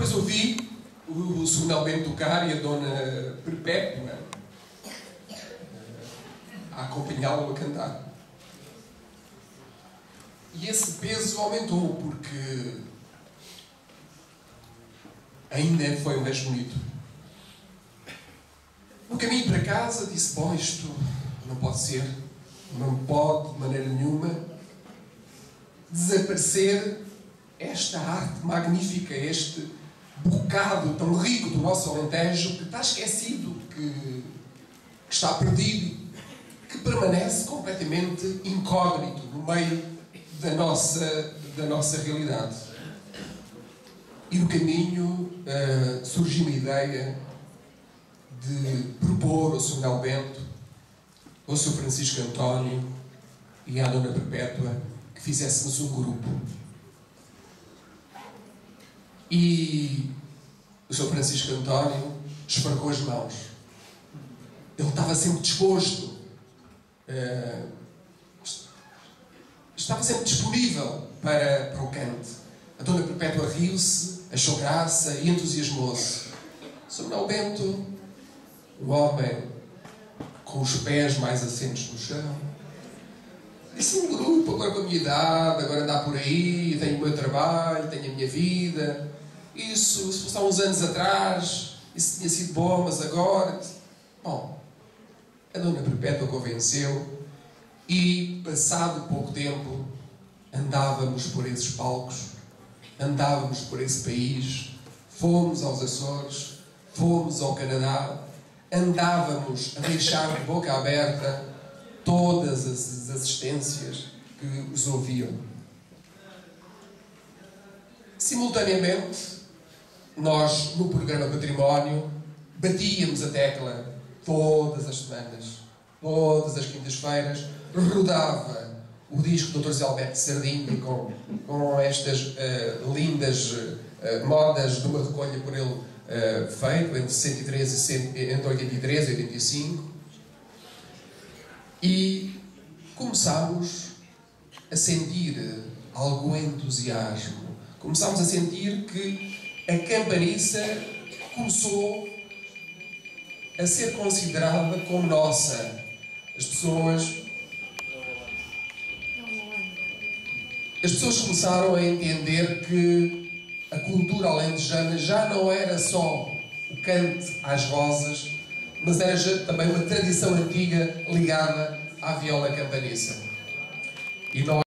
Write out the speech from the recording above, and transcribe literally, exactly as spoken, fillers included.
depois ouvi o Sr. Bento tocar e a Dona Perpétua a acompanhá-lo a cantar. E esse peso aumentou, porque ainda foi um mês bonito. No caminho para casa disse: bom, isto não pode ser, não pode de maneira nenhuma desaparecer esta arte magnífica, este bocado tão rico do nosso Alentejo, que está esquecido, que, que está perdido, que permanece completamente incógnito no meio da nossa, da nossa realidade. E no caminho uh, surgiu uma ideia de propor ao senhor Bento, ao senhor Francisco António e à Dona Perpétua que fizéssemos um grupo. E o senhor Francisco António esfregou as mãos. Ele estava sempre disposto, uh, estava sempre disponível para, para o canto. A Dona Perpétua riu-se, achou graça e entusiasmou-se. O senhor Bento, o homem com os pés mais assentos no chão, disse: um grupo, agora com a minha idade, agora andar por aí, tenho o meu trabalho, tenho a minha vida. Isso, se fosse há uns anos atrás, isso tinha sido bom, mas agora... Bom, a Dona Perpétua convenceu e, passado pouco tempo, andávamos por esses palcos, andávamos por esse país, fomos aos Açores, fomos ao Canadá, andávamos a deixar de boca aberta todas as assistências que os ouviam. Simultaneamente, nós, no programa Património, batíamos a tecla todas as semanas, todas as quintas-feiras, rodava o disco do doutor José Alberto Sardinha com, com estas uh, lindas uh, modas de uma recolha por ele uh, feito entre, sessenta e três e cem, entre oitenta e três e oitenta e cinco, e começámos a sentir algum entusiasmo. Começámos a sentir que a Campaniça começou a ser considerada como nossa. As pessoas... As pessoas começaram a entender que a cultura alentejana já não era só o cante às rosas, mas era já também uma tradição antiga ligada à viola campaniça. E nós